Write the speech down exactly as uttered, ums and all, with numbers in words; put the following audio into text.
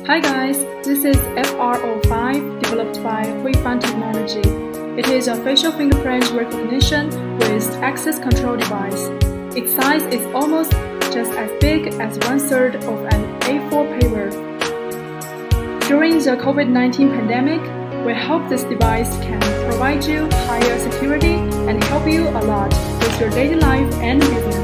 Hi guys, this is F R zero five developed by Huifan Technology. It is a facial fingerprint recognition with access control device. Its size is almost just as big as one-third of an A four paper. During the COVID nineteen pandemic, we hope this device can provide you higher security and help you a lot with your daily life and business.